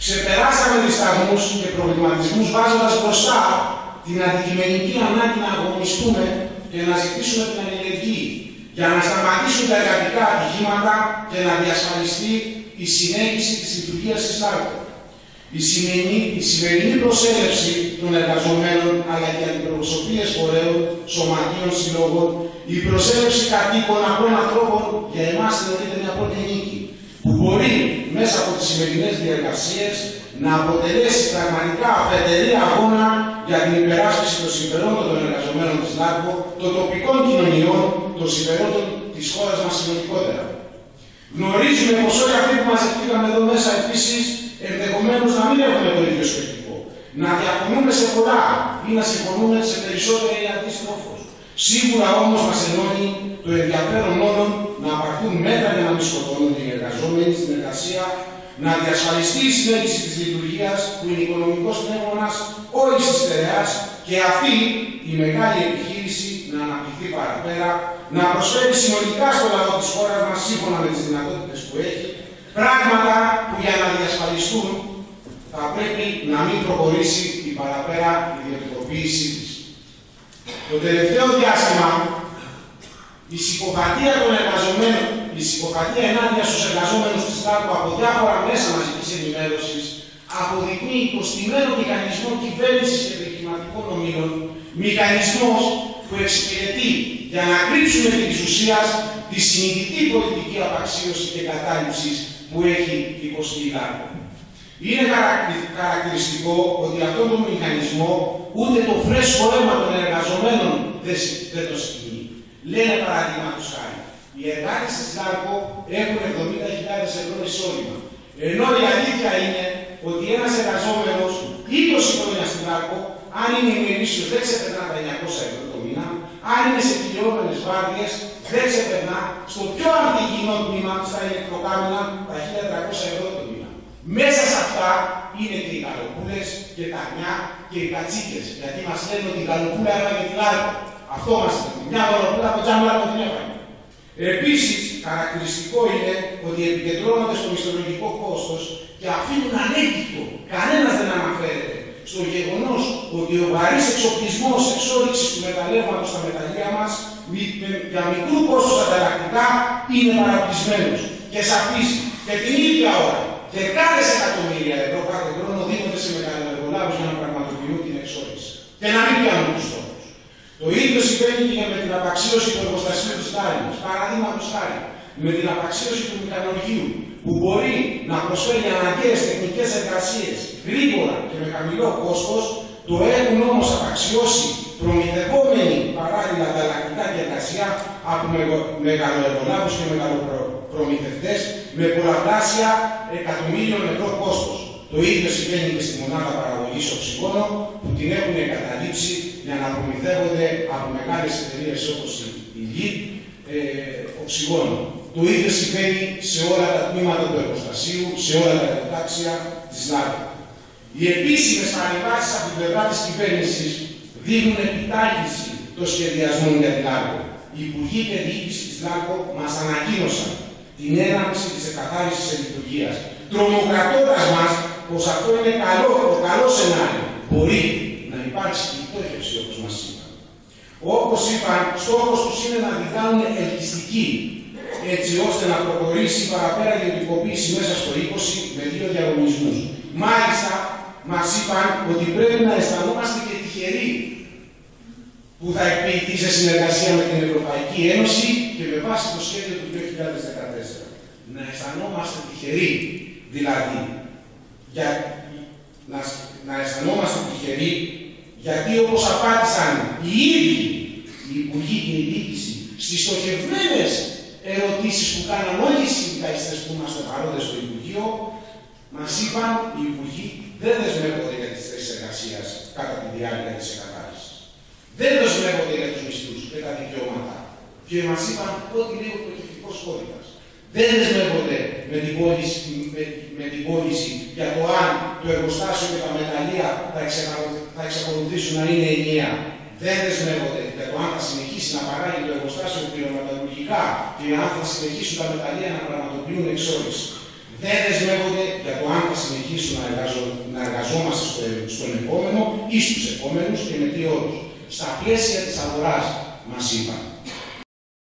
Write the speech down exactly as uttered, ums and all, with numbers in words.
Ξεπεράσαμε δισταγμούς και προβληματισμούς βάζοντας μπροστά την αντικειμενική ανάγκη να αγωνιστούμε και να ζητήσουμε την αλληλεγγύη για να σταματήσουν τα εργατικά ατυχήματα και να διασφαλιστεί η συνέχιση της λειτουργίας της ΛΑΡΚΟ. Η σημερινή, η σημερινή προσέλευση των εργαζομένων αλλά και αντιπροσωπείες φορέων, σωματείων, συλλόγων, η προσέλευση κατοίκων απλών ανθρώπων για εμάς θεωρείται μια πρώτη νίκη, που μπορεί μέσα από τις σημερινές διεργασίες να αποτελέσει πραγματικά αφετηρία αγώνα για την υπεράσπιση των συμφερόντων των εργαζομένων της ΛΑΡΚΟ, των τοπικών κοινωνιών, των συμφερόντων της χώρας μας συνολικότερα. Γνωρίζουμε πως όλοι αυτοί που μαζευτήκαμε εδώ μέσα επίσης ενδεχομένως να μην έχουμε το ίδιο σκεπτικό. Να διαφωνούμε σε πολλά ή να συμφωνούμε σε περισσότερα ή αντίστροφως. Σίγουρα όμως μας ενώνει το ενδιαφέρον όλων να απαρχούν μέτρα για να μην σκοτώνονται οι εργαζόμενοι στην εργασία, να διασφαλιστεί η συνέχιση της λειτουργίας που είναι οικονομικός πνεύμονας όλης της στερεάς και αυτή η μεγάλη επιχείρηση να αναπτυχθεί παραπέρα, να προσφέρει συνολικά στο λαό της χώρας μας σύμφωνα με τις δυνατότητες που έχει, πράγματα που για να διασφαλιστούν θα πρέπει να μην προχωρήσει η παραπέρα ιδιωτικοποίησή της. Το τελευταίο διάστημα, η συκοφαντία των εργαζομένων, η συκοφαντία ενάντια στους εργαζόμενους της ΛΑΡΚΟ από διάφορα μέσα μαζικής ενημέρωσης αποδεικνύει υποστημένο μηχανισμό κυβέρνησης και επιχειρηματικών ομίλων, μηχανισμός που εξυπηρετεί για να κρύψουν επί της ουσίας τη συνειδητή πολιτική απαξίωση και κατάληψη που έχει υποστεί η ΛΑΡΚΟ. Είναι χαρακτηριστικό ότι αυτόν τον μηχανισμό ούτε το φρέσκο αίμα των εργαζομένων δεν το σκηνεί. Λένε παραδείγματος χάρη, οι εργάτες της ΛΑΡΚΟ έχουν εβδομήντα χιλιάδες ευρώ εισόδημα. Ενώ η αλήθεια είναι ότι ένας εργαζόμενος είκοσι χρόνια στην ΛΑΡΚΟ, αν είναι ημερήσιος, δεν ξεπερνά τα εννιακόσια ευρώ το μήνα, αν είναι σε κυλιόμενες βάρδιες, δεν ξεπερνά στο πιο αντικεινό τμήμα, στα ηλεκτροκάμινα, τα χίλια τριακόσια ευρώ το μήνα. Μέσα σε αυτά είναι και οι καλοπούλες και τα νιά και οι κατσίκες. Γιατί μας λένε ότι η καλοπούλα έφαγε την ΛΑΡΚΟ. Αυτό μας λένε. Μια καλοπούλα από τζάμι ΛΑΡΚΟ την έφαγε. Επίσης, χαρακτηριστικό είναι ότι επικεντρώνονται στο μισθολογικό κόστος και αφήνουν ανέκυκτο, κανένας δεν αναφέρεται, στο γεγονός ότι ο βαρύς εξοπλισμός εξόριξης του μεταλλεύματος στα μεταλλεία μας για μικρού κόστος ανταλλακτικά είναι παραπλησμένος και σαφίζει. Και την ίδια ώρα, δεκάδες εκατομμύρια ευρώ κάθε χρόνο δίνονται σε μεταλλεργολάβους για να πραγματοποιούν την εξόριξη και να μην πιάνουν τους στόχους. Το ίδιο συμβαίνει και με την απαξίωση του εργοστασίου της Λάρινας. Παραδείγματος χάρη, με την απαξίωση του μηχανουργείου, που μπορεί να προσφέρει αναγκαίες τεχνικές εργασίες γρήγορα και με χαμηλό κόστος, το έχουν όμως απαξιώσει προμηθευόμενοι παράλληλα ανταλλακτικά και εργασία από μεγαλοεργολάβους και μεγαλοπρομηθευτές με πολλαπλάσια εκατομμύριων ευρώ κόστος. Το ίδιο συμβαίνει και στη μονάδα παραγωγής οξυγόνων που την έχουν εγκαταλείψει για να προμηθεύονται από μεγάλες εταιρείες όπως η ΛΙΤ ε, οξυγόνων. Το ίδιο συμβαίνει σε όλα τα τμήματα του εργοστασίου, σε όλα τα εργοτάξια της ΛΑΡΚΟ. Οι επίσημες παρεμβάσεις από την πλευρά της κυβέρνησης δίνουν επιτάχυνση των σχεδιασμών για την ΛΑΡΚΟ. Οι υπουργοί και διοίκηση της ΛΑΡΚΟ μας ανακοίνωσαν την έναρξη της εκαθάρισης της λειτουργίας, τρομοκρατώντας μας πως αυτό είναι καλό, το καλό σενάριο. Μπορεί να υπάρξει και η πτώχευση, όπως μας είπαν. Όπως είπαν, στόχος τους είναι να την κάνουν ελκυστική, έτσι ώστε να προχωρήσει παραπέρα η ιδιωτικοποίηση μέσα στο είκοσι με δύο διαγωνισμούς. Μάλιστα, μας είπαν ότι πρέπει να αισθανόμαστε και τυχεροί που θα εκποιηθεί σε συνεργασία με την Ευρωπαϊκή Ένωση και με βάση το σχέδιο του δύο χιλιάδες δεκατέσσερα. Να αισθανόμαστε τυχεροί, δηλαδή, για, να, να αισθανόμαστε τυχεροί, γιατί όπως απάντησαν οι ίδιοι οι υπουργοί και η διοίκηση στις στοχευμένες ερωτήσεις που κάναν όλοι οι συνδικαλιστές που είμαστε παρόντες στο Υπουργείο, μας είπαν οι υπουργοί δεν δεσμεύονται για τις θέσεις εργασίας κατά τη διάρκεια της εκαθάρισης. Δεν δεσμεύονται για τους μισθούς και τα δικαιώματα. Και μας είπαν ό,τι λέει ο προκεικτικός κώδικας. Δεν δεσμεύονται με την, πώληση, με, με την πώληση για το αν το εργοστάσιο και τα μεταλλεία θα, θα εξακολουθήσουν να είναι ενιαία. Δεν δεσμεύονται για το αν θα συνεχίσει να παράγει το εργοστάσιο πυρομεταλλουργικά και αν θα συνεχίσουν τα μεταλλεία να πραγματοποιούν εξόριξη. Δεν δεσμεύονται για το αν θα συνεχίσουν να να εργαζόμαστε στο, στον επόμενο ή στους επόμενους και με τι όρους. Στα πλαίσια της αγοράς μας είπαν.